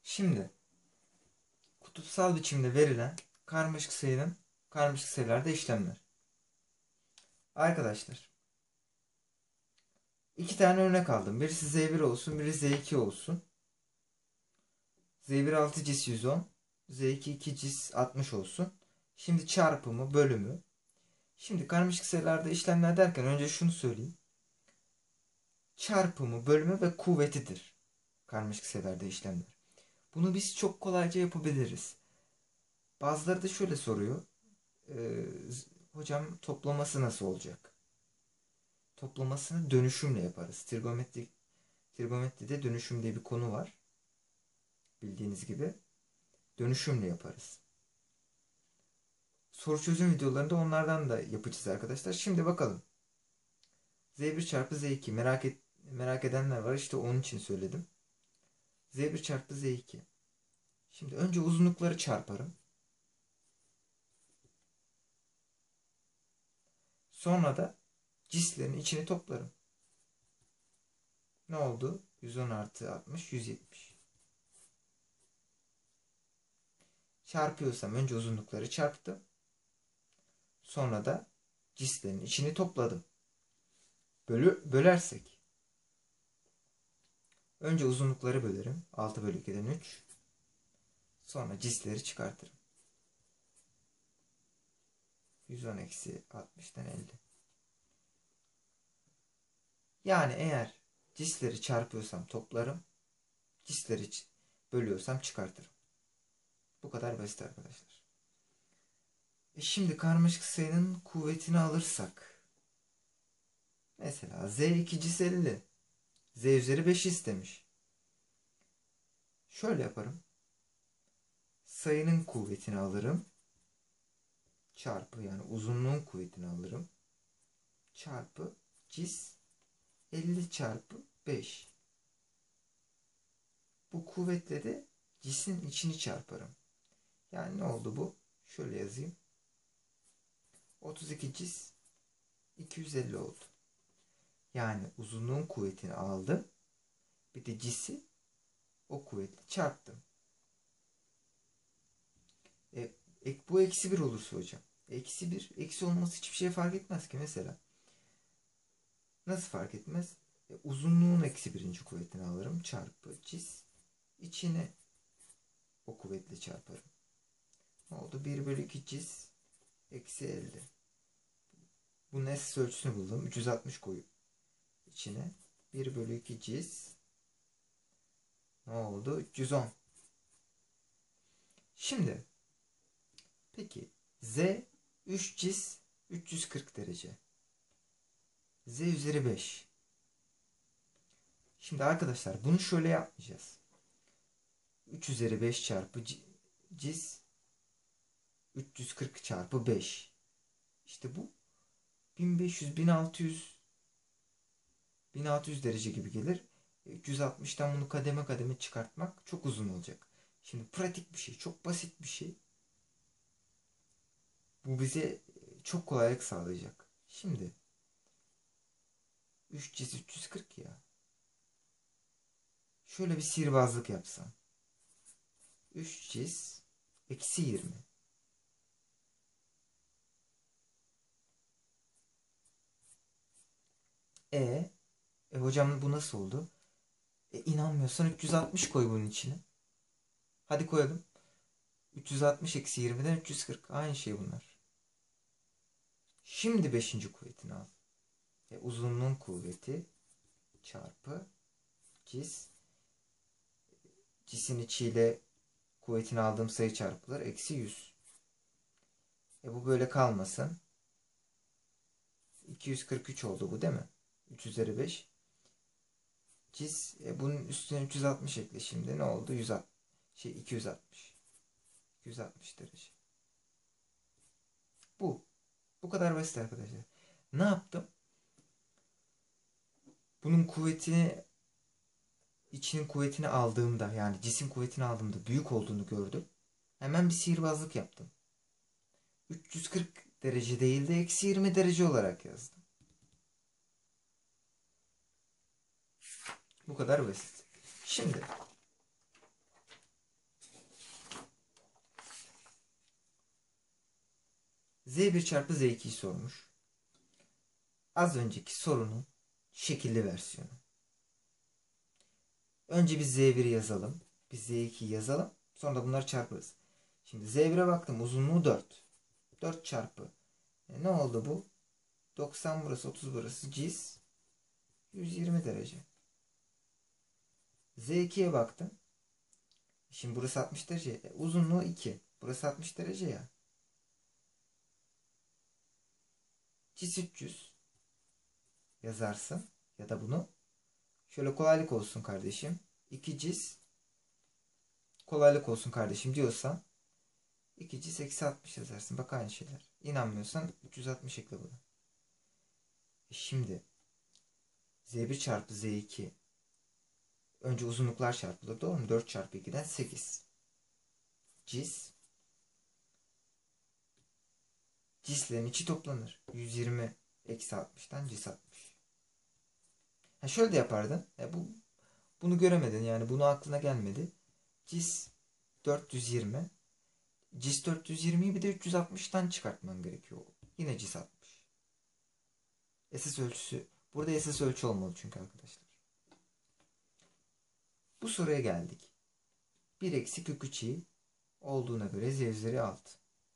Şimdi kutupsal biçimde verilen karmaşık sayının karmaşık sayılarda işlemler. Arkadaşlar iki tane örnek aldım. Birisi Z1 olsun, biri Z2 olsun. Z1 6 cis 110, Z2 2 cis 60 olsun. Şimdi çarpımı, bölümü. Şimdi karmaşık sayılarda işlemler derken önce şunu söyleyeyim. Çarpımı, bölümü ve kuvvetidir karmaşık sayılarda işlemler. Bunu biz çok kolayca yapabiliriz. Bazıları da şöyle soruyor. Ee, Hocam toplaması nasıl olacak? Toplamasını dönüşümle yaparız. Trigonometride dönüşüm diye bir konu var. Bildiğiniz gibi. Dönüşümle yaparız. Soru çözüm videolarında onlardan da yapacağız arkadaşlar. Şimdi bakalım. Z1 çarpı Z2 merak edenler var. İşte onun için söyledim. Z1 çarpı Z2. Şimdi önce uzunlukları çarparım. Sonra da cislerin içini toplarım. Ne oldu? 110 artı 60, 170. Çarpıyorsam önce uzunlukları çarptım. Sonra da cislerin içini topladım. Bölersek. Önce uzunlukları bölerim. 6 bölü 2'den 3. Sonra cisleri çıkartırım. 110 eksi 60'tan 50. Yani eğer cisleri çarpıyorsam toplarım. Cisleri bölüyorsam çıkartırım. Bu kadar basit arkadaşlar. Şimdi karmaşık sayının kuvvetini alırsak. Mesela Z2 cis 50. Z üzeri 5 istemiş. Şöyle yaparım. Sayının kuvvetini alırım. Çarpı yani uzunluğun kuvvetini alırım. Çarpı cis 50 çarpı 5. Bu kuvvetle de cisin içini çarparım. Yani ne oldu bu? Şöyle yazayım. 32 cis 250 oldu. Yani uzunluğun kuvvetini aldım. Bir de cisi o kuvvetle çarptım. Bu eksi 1 olursa hocam. Eksi 1, eksi olması hiçbir şey fark etmez ki mesela. Nasıl fark etmez? Uzunluğun eksi birinci kuvvetini alırım. Çarpı cis içine o kuvvetle çarparım. Ne oldu? 1 bölü 2 cis eksi 50. Bu nesnes ölçüsünü buldum. 360 koy içine. 1 bölü 2 cis ne oldu? 310. Şimdi peki z 3 cis 340 derece. Z üzeri 5. Şimdi arkadaşlar bunu şöyle yapmayacağız. 3 üzeri 5 çarpı cis 340 çarpı 5. İşte bu 1500, 1600 derece gibi gelir. 360'tan bunu kademe kademe çıkartmak çok uzun olacak. Şimdi pratik bir şey, çok basit bir şey. Bu bize çok kolaylık sağlayacak. Şimdi 3 cis 340 ya. Şöyle bir sihirbazlık yapsam. 3 cis eksi 20. Hocam bu nasıl oldu? İnanmıyorsan 360 koy bunun içine. Hadi koyalım. 360 eksi 20'den 340. Aynı şey bunlar. Şimdi 5. kuvvetini al. Uzunluğun kuvveti çarpı cis. Cisin içiyle kuvvetini aldığım sayı çarpılır. Eksi 100. Bu böyle kalmasın. 243 oldu bu değil mi? 3 üzeri 5. Cis. Bunun üstüne 360 ekle şimdi. Ne oldu? 160. 260. 260 derece. Bu. Bu kadar basit arkadaşlar. Ne yaptım? Bunun kuvvetini içinin kuvvetini aldığımda yani cisim kuvvetini aldığımda büyük olduğunu gördüm. Hemen bir sihirbazlık yaptım. 340 derece değil de eksi 20 derece olarak yazdım. Bu kadar basit. Şimdi Z1 çarpı Z2'yi sormuş. Az önceki sorunun şekilli versiyonu. Önce biz Z1'i yazalım. Biz Z2'yi yazalım. Sonra da bunları çarparız. Şimdi Z1'e baktım. Uzunluğu 4. 4 çarpı. Ne oldu bu? 90 burası, 30 burası. Cis 120 derece. Z2'ye baktım. Şimdi burası 60 derece. Uzunluğu 2. Burası 60 derece ya. Cis 300 yazarsın. Ya da bunu şöyle kolaylık olsun kardeşim. 2 cis kolaylık olsun kardeşim diyorsan 2 cis eksi 60 yazarsın. Bak aynı şeyler. İnanmıyorsan 360 ekle bunu. Şimdi Z1 çarpı Z2 önce uzunluklar çarpılır. Doğru mu? 4 çarpı 2'den 8. Cis. Cislerin içi toplanır. 120 eksi 60'tan cis 60. Ha şöyle de yapardın. Bunu göremedin yani bunu aklına gelmedi. Cis 420. Cis 420'yi bir de 360'tan çıkartman gerekiyor. Yine cis 60. Esas ölçüsü. Burada esas ölçü olmalı çünkü arkadaşlar. Bu soruya geldik. 1 eksi kök 3i olduğuna göre z üzeri 6.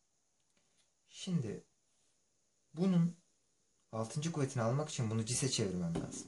Şimdi bunun 6. kuvvetini almak için bunu cis'e çevirmem lazım.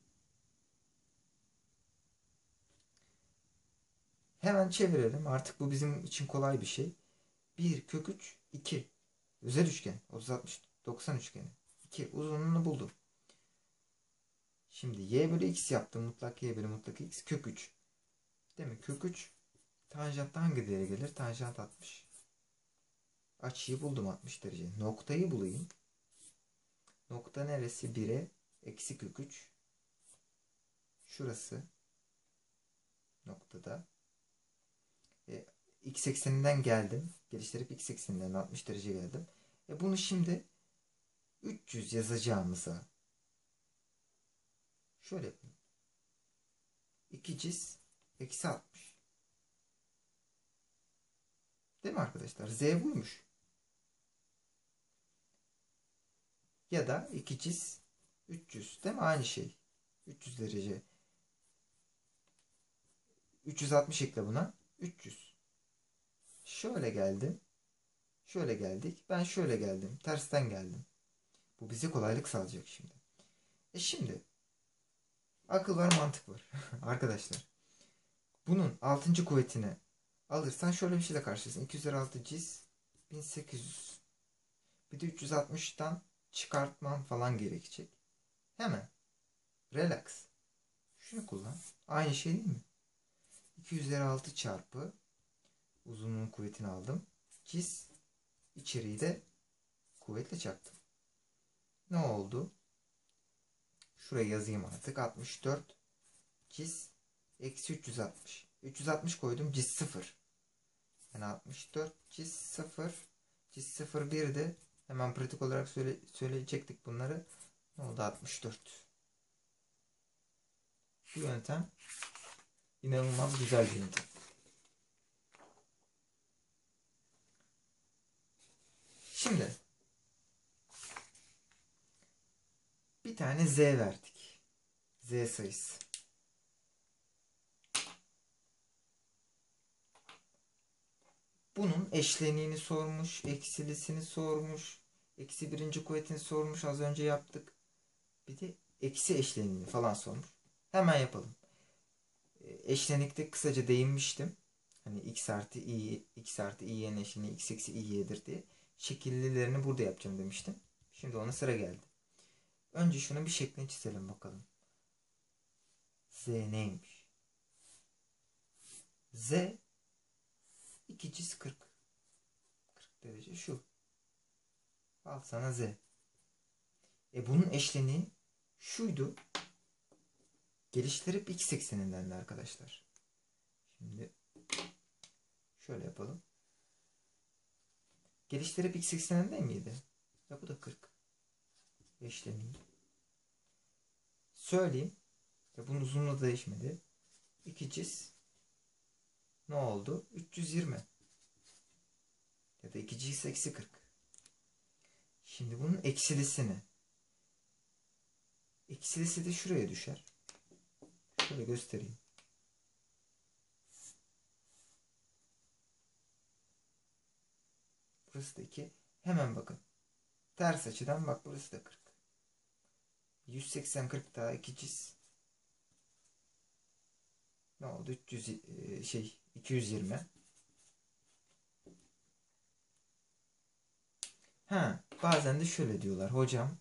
Hemen çevirelim. Artık bu bizim için kolay bir şey. 1 kök 3 2. Özel üçgen. 30 60 90 üçgeni. 2 uzunluğunu buldum. Şimdi y bölü x yaptım. Mutlak y bölü mutlak x kök 3. Değil mi? Kök 3 tanjantta hangi değere gelir? Tanjant 60. Açıyı buldum 60 derece. Noktayı bulayım. Nokta neresi? 1'e eksi kök 3. Şurası noktada. X ekseninden geldim. Geliştirip x ekseninden 60 derece geldim. Bunu şimdi 300 yazacağımıza şöyle yapayım. 2 cis eksi 60. Değil mi arkadaşlar? Z buymuş. Ya da 2 cis 300. Değil mi? Aynı şey. 300 derece. 360 ekle buna. 300. Şöyle geldim. Şöyle geldik. Ben şöyle geldim. Tersten geldim. Bu bize kolaylık sağlayacak şimdi. Şimdi akıl var mantık var. Arkadaşlar. Bunun 6. kuvvetini alırsan şöyle bir şeyle karşılaşırsın. 2 üzeri 6 cis 1800. Bir de 360'tan çıkartman falan gerekecek. Hemen. Relax. Şunu kullan. Aynı şey değil mi? 2 üzeri 6 çarpı uzunluğun kuvvetini aldım. Cis içeriği de kuvvetle çarptım. Ne oldu? Şuraya yazayım artık. 64 cis eksi 360. 360 koydum. Cis 0. Yani 64 cis 0. Cis 0 1 de hemen pratik olarak söyleyecektik bunları. Ne oldu? 64. Bu yöntem inanılmaz güzel bir yöntem. Şimdi bir tane z verdik. Z sayısı. Bunun eşleniğini sormuş, eksilisini sormuş, eksi birinci kuvvetini sormuş, az önce yaptık. Bir de eksi eşleniğini falan sormuş. Hemen yapalım. Eşlenikte kısaca değinmiştim. Hani x artı i, x artı i'nin eşleniği x eksi i'dir diye. Şekillilerini burada yapacağım demiştim. Şimdi ona sıra geldi. Önce şunun bir şeklini çizelim bakalım. Z neymiş? Z 2 cis 40. 40 derece şu. Al sana Z. Bunun eşleniği şuydu. Geliştirip x ekseninden de arkadaşlar. Şimdi şöyle yapalım. Geliştirip x ekseninden miydi? Ya bu da 40. Eşleniği. Söyleyeyim. Ya bunun uzunluğu da değişmedi. 2 cis ne oldu? 320. Ya da 2 cis eksi 40. Şimdi bunun eksilisini. Eksilisi de şuraya düşer. Şöyle göstereyim. Burası da 2. Hemen bakın. Ters açıdan bak, burası da 40. 180 40 daha 2 çiz. Ne oldu? 220. Bazen de şöyle diyorlar. Hocam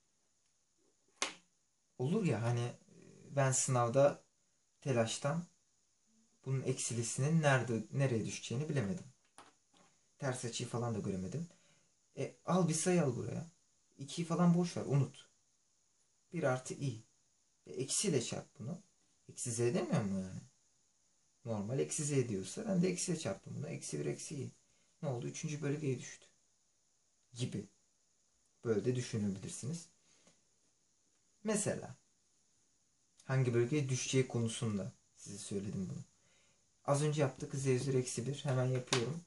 olur ya hani, ben sınavda telaştan bunun eksilisinin nereye düşeceğini bilemedim. Ters açıyı falan da göremedim. Al bir sayı al buraya. 2'yi falan boş ver, unut. 1 artı i. Eksiyle çarp bunu. Eksi z demiyor mu yani? Normal eksi z diyorsa ben de eksiyle çarptım bunu. Eksi 1 eksi i. Ne oldu? 3. bölgeye düştü. Gibi. Böyle de düşünebilirsiniz. Mesela hangi bölgeye düşeceği konusunda size söyledim bunu. Az önce yaptık z üzeri eksi 1. Hemen yapıyorum.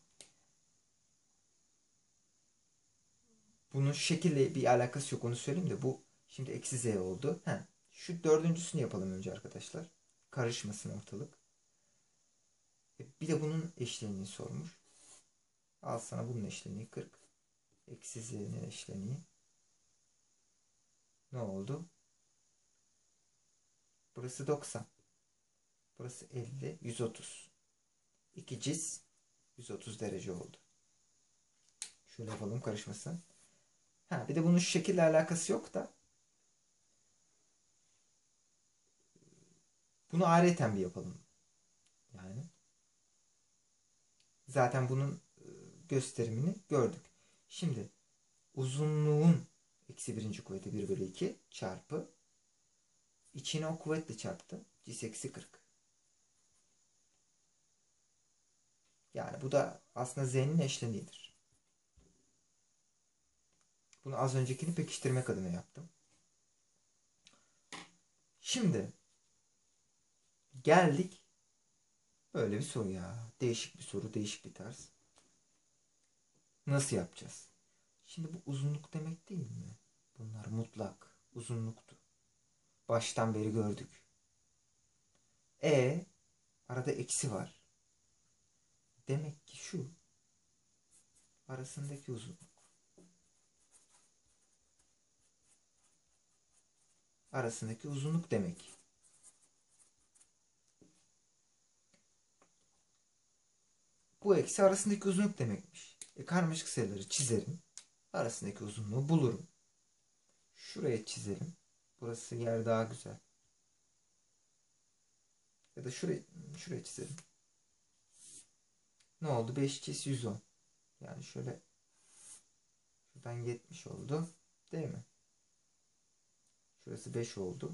Bunun şekille bir alakası yok, onu söyleyeyim de bu şimdi eksi z oldu. Şu dördüncüsünü yapalım önce arkadaşlar. Karışmasın ortalık. Bir de bunun eşleniğini sormuş. Al sana bunun eşleniği 40. Eksi z'nin eşleniği. Ne oldu? Burası 90. Burası 50. 130. 2 ciz 130 derece oldu. Şöyle yapalım, karışmasın. Bir de bunun şu şekille alakası yok da. Bunu ayrıyeten bir yapalım. Yani. Zaten bunun gösterimini gördük. Şimdi uzunluğun eksi birinci kuvveti 1 bölü 2 çarpı içine o kuvvetle çarptı. Cis eksi 40. Yani bu da aslında z'nin eşleniğidir. Bunu az öncekini pekiştirmek adına yaptım. Şimdi geldik böyle bir soru ya. Değişik bir soru, değişik bir tarz. Nasıl yapacağız? Şimdi bu uzunluk demek değil mi? Bunlar mutlak uzunluktu. Baştan beri gördük. Arada eksi var. Demek ki şu arasındaki uzunluk. Arasındaki uzunluk demek. Bu eksi arasındaki uzunluk demekmiş. Karmaşık sayıları çizerim. Arasındaki uzunluğu bulurum. Şuraya çizelim. Burası yer daha güzel. Ya da şuraya çizelim. Ne oldu? 5 çiz 110. Yani şöyle şuradan 70 oldu. Değil mi? Şurası 5 oldu.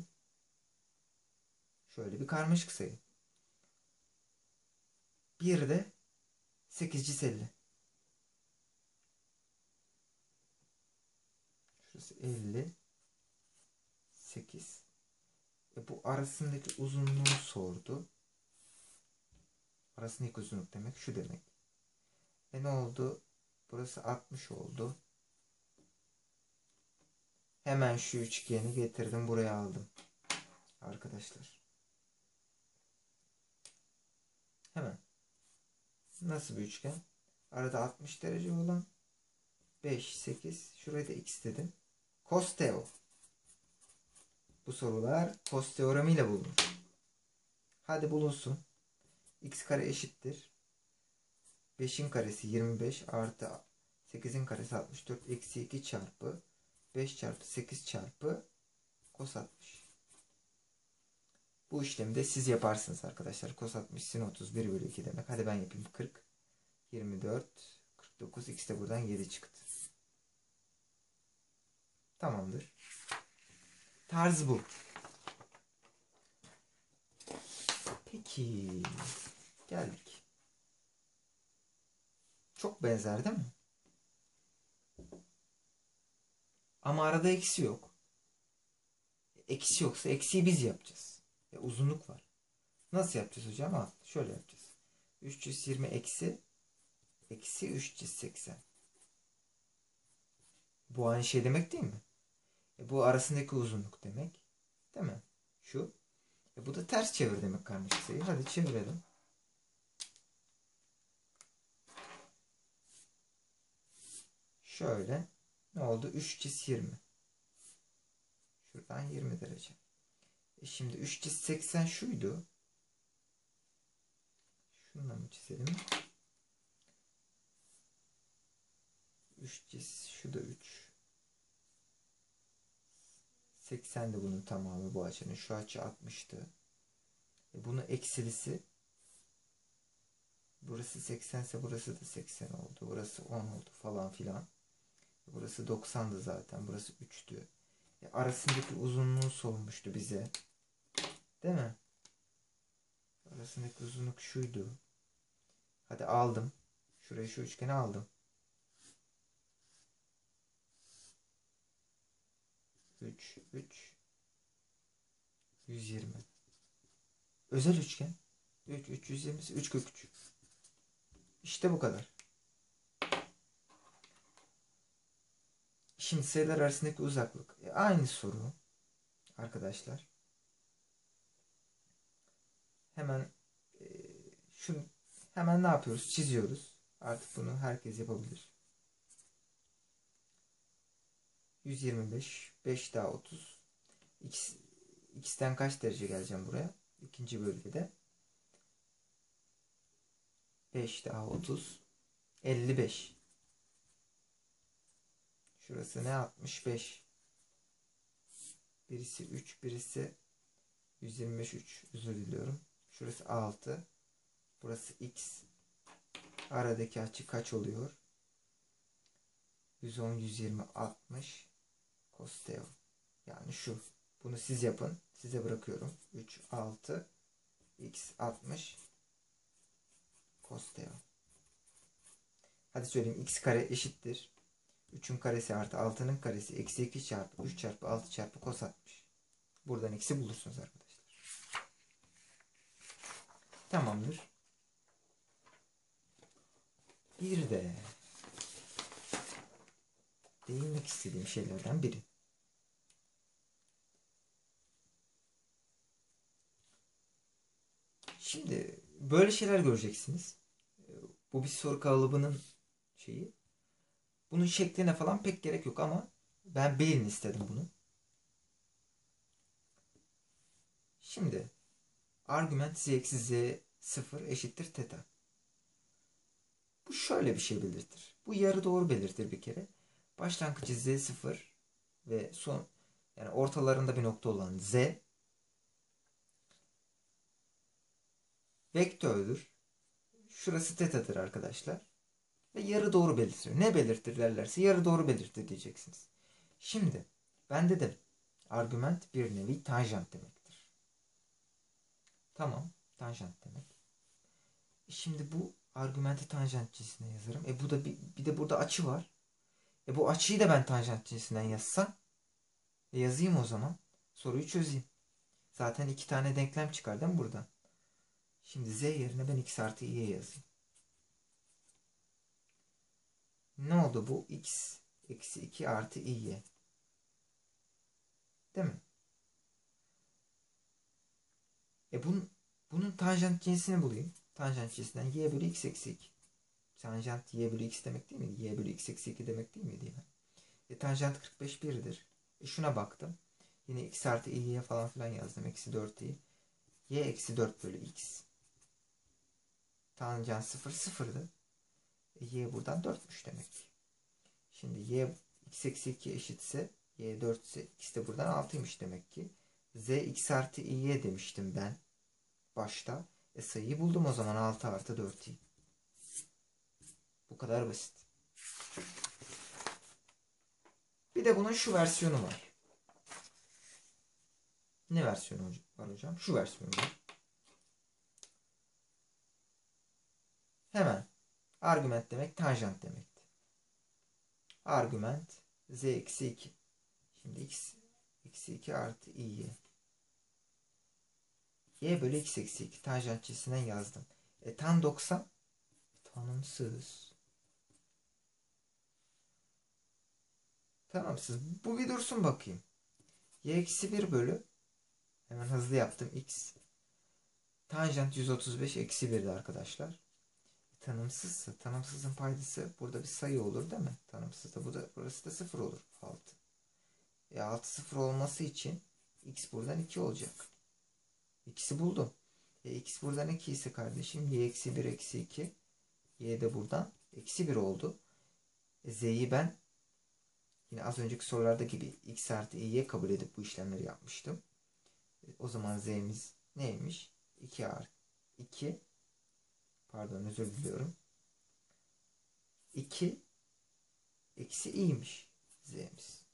Şöyle bir karmaşık sayı. Bir de 8 çiz 50. Şurası 50. 8. Bu arasındaki uzunluğu sordu. Arasındaki uzunluk demek şu demek. Ne oldu? Burası 60 oldu. Hemen şu üçgeni getirdim, buraya aldım. Arkadaşlar. Hemen. Nasıl bir üçgen? Arada 60 derece olan 5, 8. Şuraya da x dedim. Cos teo. Bu sorular cos teoremiyle bulunur. Hadi bulunsun. X kare eşittir 5'in karesi 25 artı 8'in karesi 64 eksi 2 çarpı 5 çarpı 8 çarpı cos 60. Bu işlemi de siz yaparsınız arkadaşlar. Cos 60 sin 31 bölü 2 demek. Hadi ben yapayım. 40, 24, 49. X de buradan 7 çıktı. Tamamdır. Tarz bu. Peki. Geldik. Çok benzer değil mi? Ama arada eksi yok. Eksi yoksa eksiyi biz yapacağız. Uzunluk var. Nasıl yapacağız hocam? Şöyle yapacağız. 320 eksi 380. Bu aynı şey demek değil mi? Bu arasındaki uzunluk demek. Değil mi? Şu. Bu da ters çevir demek karmaşık sayı. Hadi çevirelim. Şöyle. Ne oldu? 3 çiz 20. Şuradan 20 derece. Şimdi 3 çiz 80 şuydu. Şununla mı çizelim? 3 çiz. Şu da 3. 80 de bunun tamamı bu açının. Şu açı 60'tı. Bunu eksilisi. Burası 80 ise burası da 80 oldu. Burası 10 oldu falan filan. Burası 90'dı zaten. Burası 3'tü. Arasındaki uzunluğu sormuştu bize. Değil mi? Arasındaki uzunluk şuydu. Hadi aldım. Şuraya şu üçgeni aldım. 3, 3, 120. Özel üçgen. 3, 320, 3 kök 3. İşte bu kadar. Şimdi sayılar arasındaki uzaklık. Aynı soru arkadaşlar. Hemen e, şunu hemen ne yapıyoruz? Çiziyoruz. Artık bunu herkes yapabilir. 125, 5 daha 30. X'ten kaç derece geleceğim buraya? İkinci bölgede. 5 daha 30. 55. Şurası ne? 65. Birisi 3, birisi 125 3. Özür diliyorum. Şurası 6. Burası X. Aradaki açı kaç oluyor? 110, 120, 60. Cos Teo. Yani şu. Bunu siz yapın. Size bırakıyorum. 3, 6. X 60. Cos Teo. Hadi söyleyeyim. X kare eşittir. 3'ün karesi artı 6'nın karesi eksi 2 çarpı 3 çarpı 6 çarpı cos 60. Buradan x'i bulursunuz arkadaşlar. Tamamdır. Bir de değinmek istediğim şeylerden biri. Şimdi böyle şeyler göreceksiniz. Bu bir soru kalıbının şeyi. Bunun şekline falan pek gerek yok ama ben bilin istedim bunu. Şimdi argüment z eksi z 0 eşittir teta. Bu şöyle bir şey belirtir. Bu yarı doğru belirtir bir kere. Başlangıcı z 0 ve son yani ortalarında bir nokta olan z vektördür. Şurası tetadır arkadaşlar. Ve yarı doğru belirtir. Ne belirtir derlerse yarı doğru belirtir diyeceksiniz. Şimdi ben dedim argüment bir nevi tanjant demektir. Tamam, tanjant demek. Şimdi bu argümenti tanjant cinsine yazarım. Bu da bir de burada açı var. Bu açıyı da ben tanjant cinsinden yazsam yazayım o zaman. Soruyu çözeyim. Zaten iki tane denklem çıkar değil mi buradan? Şimdi z yerine ben x artı y'ye yazayım. Ne oldu bu? X eksi 2 artı y. Değil mi? Bunun tanjant cinsini bulayım. Tanjant cinsinden y bölü x eksi 2. Tanjant y bölü x demek değil miydi? Y bölü x eksi 2 demek değil miydi yani? Tanjant 45 1'dir. Şuna baktım. Yine x artı y'ye falan filan yazdım. Eksi 4i. Y eksi 4 bölü x. Tanjant 0 0'dı. Y buradan 4'müş demek ki. Şimdi y x eksi 2 eşitse y 4 ise x de buradan 6'ymış demek ki. Z x artı y demiştim ben başta. Sayıyı buldum o zaman 6 artı 4i. Bu kadar basit. Bir de bunun şu versiyonu var. Ne versiyonu var hocam? Şu versiyonu var. Hemen. Argüment demek tanjant demekti. Argüment z eksi 2. Şimdi x eksi 2 artı i. Y bölü x eksi 2 tanjant cinsinden yazdım. Tan 90 tanımsız. Tamamsız. Bu bir dursun bakayım. Y eksi 1 bölü. Hemen hızlı yaptım. X. Tanjant 135 eksi 1'di arkadaşlar. Tanımsızsa tanımsızın paydası burada bir sayı olur değil mi? Tanımsız da bu da burası da 0 olur. 6. 6 0 olması için x buradan 2 olacak. X'i buldum. X buradan 2 ise kardeşim y eksi 1 eksi 2. Y de buradan eksi 1 oldu. Z'yi ben yine az önceki sorularda gibi x artı i'ye kabul edip bu işlemleri yapmıştım. O zaman z'miz neymiş? 2 artı 2, pardon özür diliyorum. 2 eksi i'ymiş z'miz.